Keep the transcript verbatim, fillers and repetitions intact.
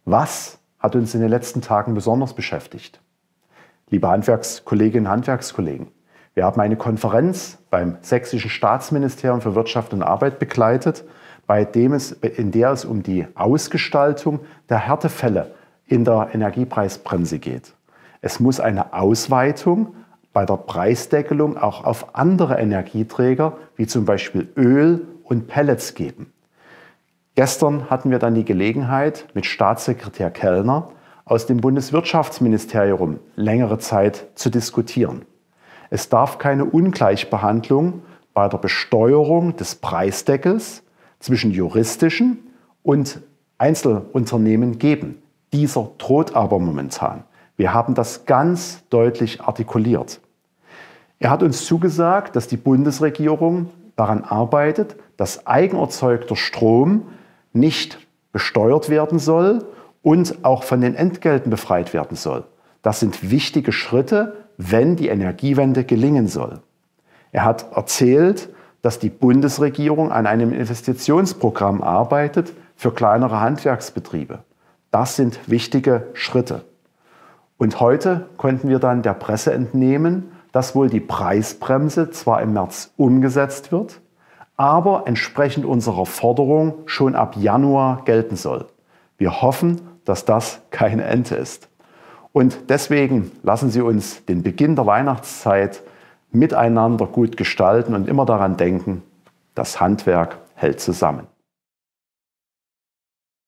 Was hat uns in den letzten Tagen besonders beschäftigt? Liebe Handwerkskolleginnen und Handwerkskollegen, wir haben eine Konferenz beim Sächsischen Staatsministerium für Wirtschaft und Arbeit begleitet, bei dem es, in der es um die Ausgestaltung der Härtefälle in der Energiepreisbremse geht. Es muss eine Ausweitung bei der Preisdeckelung auch auf andere Energieträger, wie zum Beispiel Öl und Pellets geben. Gestern hatten wir dann die Gelegenheit, mit Staatssekretär Kellner aus dem Bundeswirtschaftsministerium längere Zeit zu diskutieren. Es darf keine Ungleichbehandlung bei der Besteuerung des Preisdeckels zwischen juristischen und Einzelunternehmen geben. Dieser droht aber momentan. Wir haben das ganz deutlich artikuliert. Er hat uns zugesagt, dass die Bundesregierung daran arbeitet, dass eigenerzeugter Strom nicht besteuert werden soll und auch von den Entgelten befreit werden soll. Das sind wichtige Schritte, wenn die Energiewende gelingen soll. Er hat erzählt, dass die Bundesregierung an einem Investitionsprogramm arbeitet für kleinere Handwerksbetriebe. Das sind wichtige Schritte. Und heute konnten wir dann der Presse entnehmen, dass wohl die Preisbremse zwar im März umgesetzt wird, aber entsprechend unserer Forderung schon ab Januar gelten soll. Wir hoffen, dass das keine Ente ist. Und deswegen lassen Sie uns den Beginn der Weihnachtszeit miteinander gut gestalten und immer daran denken, das Handwerk hält zusammen.